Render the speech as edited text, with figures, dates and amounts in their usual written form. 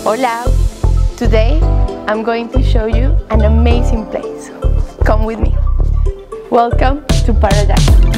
Hola! Today I'm going to show you an amazing place. Come with me. Welcome to paradise.